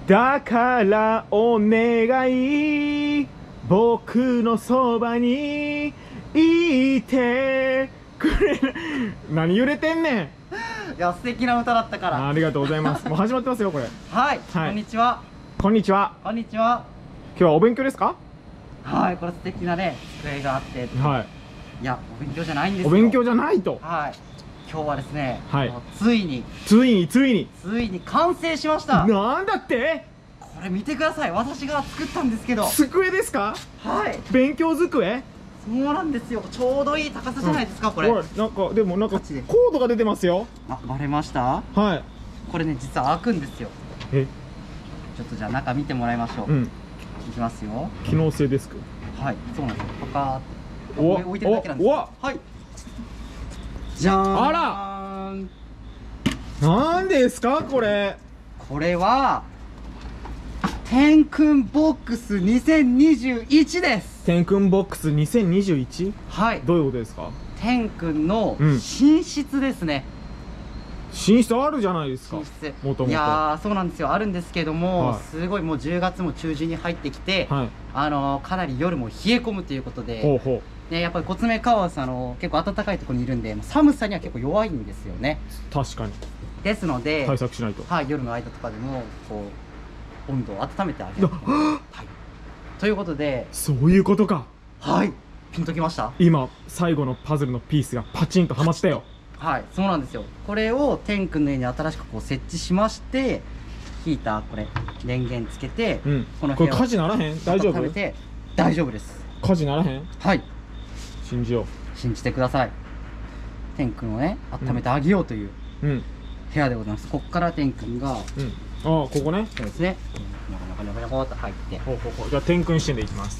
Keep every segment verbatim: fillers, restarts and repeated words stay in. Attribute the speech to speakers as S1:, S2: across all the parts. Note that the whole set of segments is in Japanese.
S1: だからお願い、僕のそばにいてくれ。何揺れてんね
S2: いや、素敵な歌だったか
S1: ん。
S2: ら。
S1: ありがとうございます。もう始まってますよこれ。
S2: はい、
S1: はい
S2: こんにちは。
S1: こんにちは。
S2: こんにちは。
S1: 今日はお勉強ですか？
S2: はい、これ素敵なね、机があって。
S1: はい
S2: いや、お勉強じゃないんですよ。
S1: お勉強じゃないと。
S2: はい。今日はですね、
S1: はい
S2: もうついに、
S1: ついについに
S2: ついに完成しました。
S1: なんだって？
S2: これ見てください。私が作ったんですけど。
S1: 机ですか？
S2: はい。
S1: 勉強机？
S2: そうなんですよ。ちょうどいい高さじゃないですか、これ。
S1: ほらなんかでもなんかコ
S2: ガチで
S1: ードが出てますよ。
S2: あ、バレました？
S1: はい。
S2: これね、実は開くんですよ。
S1: え、
S2: ちょっとじゃあ中見てもらいましょう。
S1: うん。
S2: いきますよ。
S1: 機能性デスク。
S2: はい、そうなんですよ。パカーって。
S1: お
S2: 置いてるだけなんですよ。
S1: おわ
S2: はい。じゃーん。
S1: あら。なんですかこれ？
S2: これは天空ボックスにせんにじゅういちです。
S1: 天空ボックスにせんにじゅういち？
S2: はい。
S1: どういうことですか？
S2: 天空の
S1: うん
S2: 寝室ですね。
S1: 寝室あるじゃないですか。
S2: 寝室。
S1: もともと。
S2: いやー、そうなんですよ。あるんですけども、
S1: はい
S2: すごいもうじゅうがつも中旬に入ってきて、
S1: はい。
S2: あのーかなり夜も冷え込むということで、
S1: ほうほ
S2: ね、やっぱりコツメカワウソ、あのー結構暖かいところにいるんで、寒さには結構弱いんですよね。
S1: う。確かに
S2: ですので、
S1: 対策しないと。
S2: はい、夜の間とかでもこう温度を温めてあげる、はい、ということで、
S1: そういうことか。
S2: はい、ピンときました。
S1: 今最後のパズルのピースがパチンとはまったよ。
S2: はい、そうなんですよ。これを天空の家に新しくこう設置しまして、ヒーターこれ電源つけて、
S1: うん。
S2: この部屋を
S1: これ火事ならへん？大丈夫？
S2: 温めて大丈夫です。
S1: 火事ならへん？
S2: はい、
S1: 信じよ
S2: 信じてください。天空をね温めてあげようという
S1: う。うん
S2: 部屋でございます。ここから天空が、
S1: うん。ああここね。
S2: そうですね、なかなかなかなかと入って
S1: ほうほうほう。じゃあ天空視点でいきます。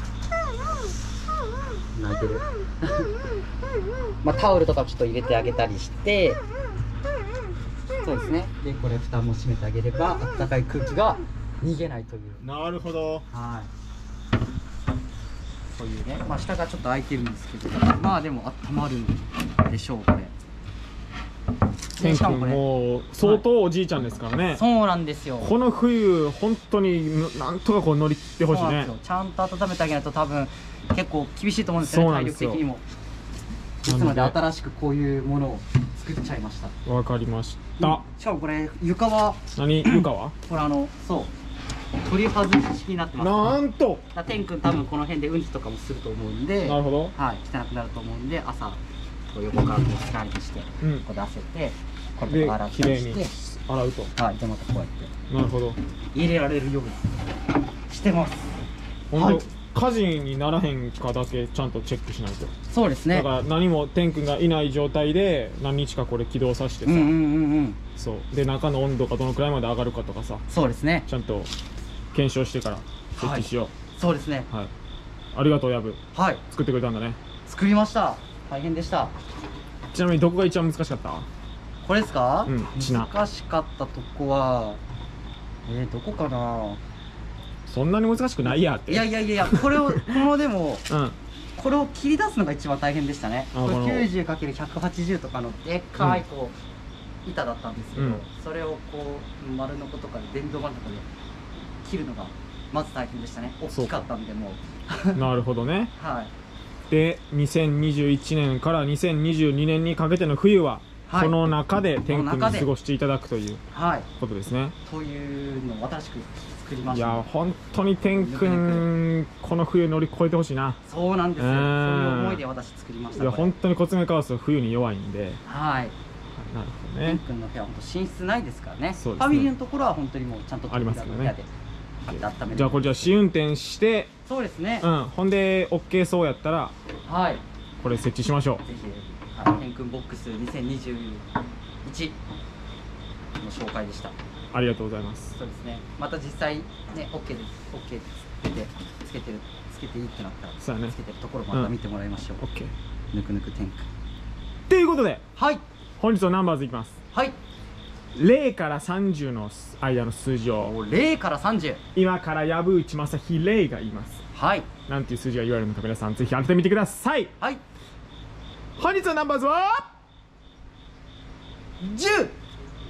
S2: 泣いてるまあタオルとかちょっと入れてあげたりして、そうですね。でこれ蓋も閉めてあげれば暖かい空気が逃げないという、
S1: なるほど。
S2: はいそういうね、まあ下がちょっと開いてるんですけど、まあでも温まるんでしょうこれ。
S1: 天空
S2: しかもこれ
S1: もう相当おじいちゃんですからね。
S2: そうなんですよ。
S1: この冬本当になんとかこう乗り切ってほしいね
S2: そうなんですよ。ちゃんと温めてあげないと多分結構厳しいと思うんですよね、体
S1: そうなんですよ
S2: 力的にも。ですので新しくこういうものを作っちゃいました。
S1: わかりました
S2: しかもこれ床は
S1: 何床は
S2: これあのそう取り外し式になってます。
S1: なんと
S2: だから天君多分この辺でうんちとかもすると思うんで、
S1: なるほど。
S2: はい、汚くなると思うんで、朝こう横からこうスライドして、
S1: うん
S2: こう出せてこれ
S1: で
S2: 洗った
S1: 綺麗に
S2: りして、
S1: 洗うと。
S2: はい、でまたこうやって
S1: なるほど。
S2: 入れられるようにしてます。
S1: 本
S2: はい
S1: 当火事にならへんかだけちゃんとチェックしないと。
S2: そうですね。
S1: だから何も天君がいない状態で何日かこれ起動させてさ、
S2: うんうんうんうん。
S1: そうで中の温度がどのくらいまで上がるかとかさ、
S2: そうですね。
S1: ちゃんと検証してから設置しよ
S2: そうですね。
S1: う。はい、ありがとうヤブ。
S2: はい、
S1: 作ってくれたんだね。
S2: 作りました。大変でした。
S1: ちなみにどこが一番難しかった？
S2: これですか？
S1: うんちな
S2: 難しかったとこは、えー、どこかな。
S1: そんなに難しくないやって。
S2: いやいやいやいや、これをこのでも
S1: うん
S2: これを切り出すのが一番大変でしたね。これ
S1: あこの
S2: きゅうじゅうかけるひゃくはちじゅう とかのでっかいこう、板だったんですけど、
S1: うん
S2: それをこう丸のことかで電動板とかで切るのがまず大変でしたね。大きかったんでもう
S1: なるほどね。
S2: はい
S1: でにせんにじゅういちねんからにせんにじゅうにねんにかけての冬は、
S2: はい
S1: この中で天空
S2: この中で
S1: に過ごしていただくという
S2: はい
S1: ことですね。
S2: というのを新しく作りま
S1: い
S2: した。
S1: や本当に天空この冬乗り越えてほしいな。
S2: そうなんですよ。
S1: う
S2: そう
S1: ん
S2: いう思いで私作りました。これ
S1: いや本当にコツメカワウソは冬に弱いんで。
S2: はい。
S1: なるほど
S2: 天
S1: ね。
S2: 君の部屋は本当寝室ないですからね。
S1: そうですね
S2: ファミリーのところは本当にもうちゃんと
S1: ありますからね
S2: 部屋で温める。
S1: じゃあこれじゃあ試運転して
S2: そうですね。
S1: うんほんで OK そうやったら
S2: はい。
S1: これ設置しましょう。
S2: ぜひ、はい、天空ボックスにせんにじゅういちの紹介でした。
S1: ありがとうございます。
S2: そうですね。また実際ね OK です OK つけてつけてるつけていいってなったら
S1: そうやね
S2: つけてるところまた見てもらいましょう。
S1: OK
S2: ぬくぬく天空。
S1: ということで
S2: はい
S1: 本日のナンバーズいきます。
S2: はい。
S1: ゼロからさんじゅうの間の数字を
S2: ゼロからさんじゅう。
S1: 今から藪内正樹レイが言います。
S2: はい
S1: なんていう数字が言われるのか皆さんぜひ当ててみてください。
S2: はい
S1: 本日のナンバーズは
S2: じゅう。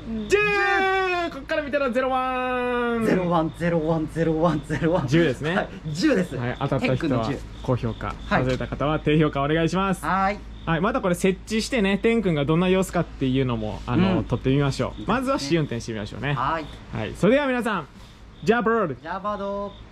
S1: じゅう、こっから見たらゼロワン
S2: ゼロワンゼロワンゼロワンゼロワン
S1: じゅうですね。
S2: はい、じゅうです。
S1: はい、当たった人は高評価、
S2: はい、
S1: 外れた方は低評価お願いします。
S2: はい、
S1: はい、またこれ設置してね、てんくんがどんな様子かっていうのもあの、うん、撮ってみましょう。まずは試運転してみましょうね。はい、はい、それでは皆さん、ジャブロール、
S2: ジャバドー。